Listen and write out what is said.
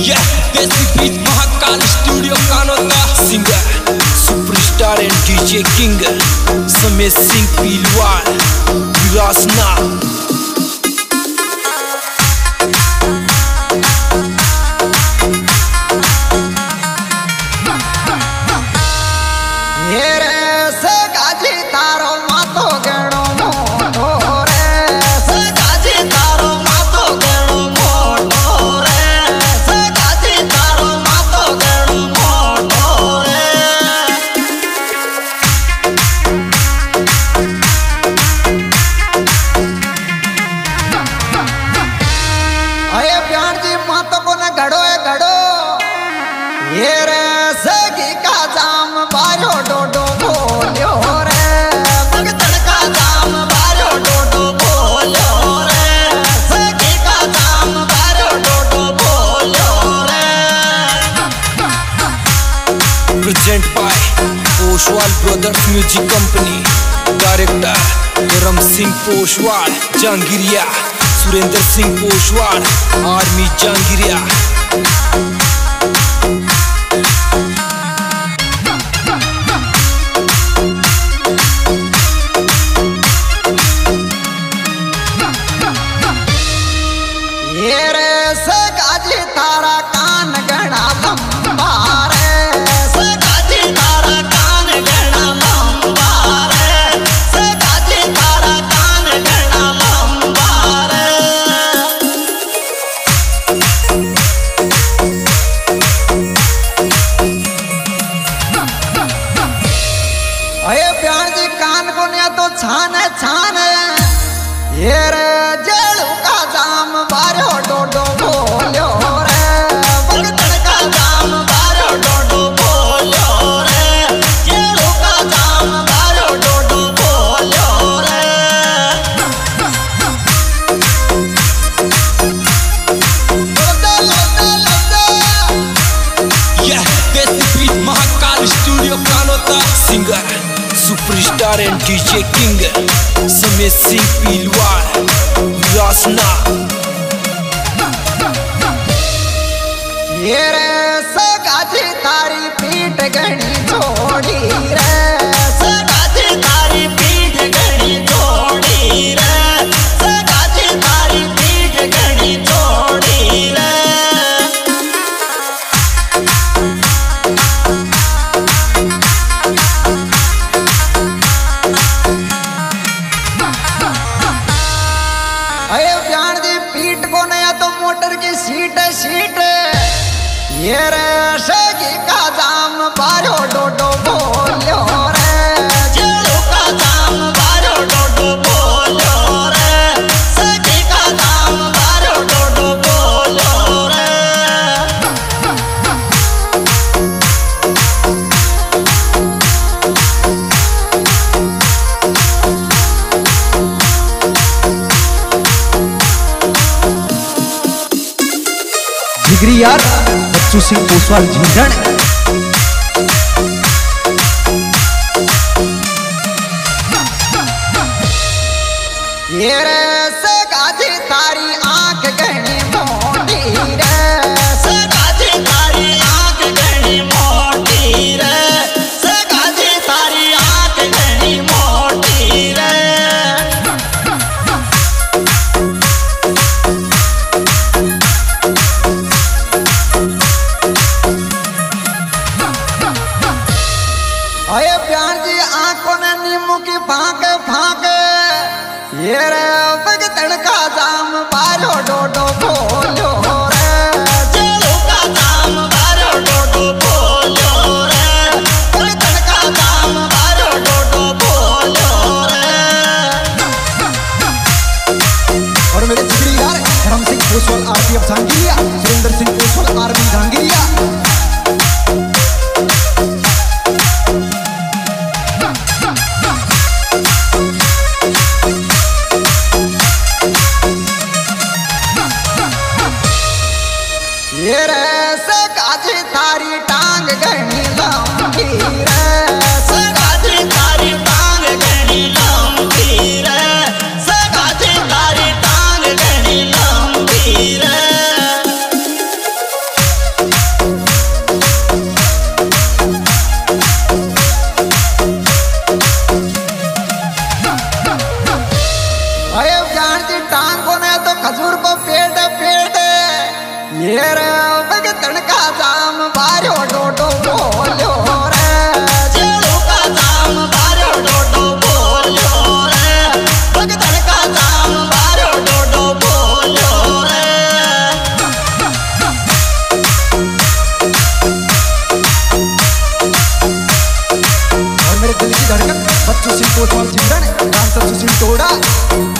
Yeah, desi beat Mahakal studio Kanota singer superstar and DJ king समेत सिंह पीलवाल विरासना present by Poshwal brothers music company director Ram Singh Poshwal Jahangiriya Surendra Singh Poshwal army Jahangiriya छान छान ये रे जेलू का जाम बारो डोडो बोलो रे भगतन का जाम बारो डोडो बोलो रे जेलू का जाम बारो डोडो बोलो रे यह desi beat Mahakal studio Kanota singer superstar and DJ king समेत सिंह पीलवाल विरासना ये रे सगाजी तारी पीठ गणी छोड़ी रे सगाजी तारी पीठ गणी छोड़ी रे सगाजी तारी पीठ गणी छोड़ी रे ये रे सगी का जाम बारो डोडो बोलो रे जेलू का जाम बारो डोडो बोलो रे सगी का जाम बारो डोडो बोलो रे जिगरी यार बच्चू सिंह पोशवाल झींझण ये रे सगाजी तारी आंख गहनी मोटी रे सगाजी तारी आंख गहनी मोटी रे सगाजी तारी आंख गहनी मोटी रे आंखों ने नींबू की फांक फांक ये रे भगतन का जाम बारो डोडो बोलो रे जेलू का जाम बारो डोडो बोलो रे भगतन का जाम बारो डोडो बोलो रे और मेरे जिगरी यार रम सिंह पोशवाल आरपीएफ जहांगीरिया सुरेंद्र सिंह पोशवाल आर्मी जहांगीरिया ये रे सगाजी तारी टांग गहनी लंबी रे सगाजी तारी टांग गहनी लंबी रे सगाजी तारी टांग गहनी लंबी रे ये रे भगतन का जाम बारो डोडो बोलो रे जेड़ू का जाम बारो डोडो बोलो रे भगतन का जाम बारो डोडो बोलो रे। और मेरे दिल की धड़कन बच्चों सिंह कोतवाल जिंदा ने डांसर सुशील तोड़ा।